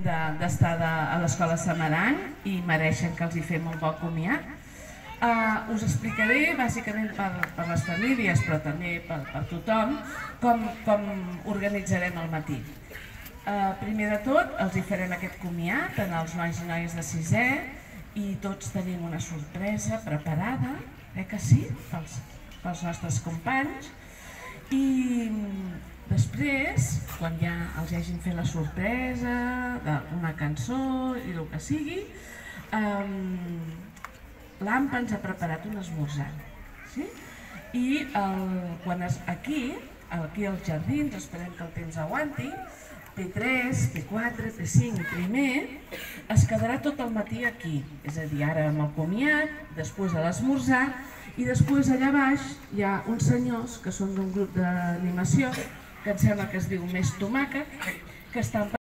d'estar a l'escola Samaranc i mereixen que els hi fem un bon comiat. Us explicaré, bàsicament per les famílies, però també per tothom, com organitzarem el matí. Primer de tot, els hi farem aquest comiat als nois i noies de sisè i tots tenim una sorpresa preparada, que sí, pels nostres companys. I després, quan ja els hagin fet la sorpresa d'una cançó i el que sigui, l'AMPA ens ha preparat un esmorzar. I aquí als jardins, esperem que el temps aguanti, P3, P4, P5 primer, es quedarà tot el matí aquí. És a dir, ara amb el comiat, després de l'esmorzar, i després allà baix hi ha uns senyors que són d'un grup d'animació, que em sembla que es diu Més Tomàquet, que estan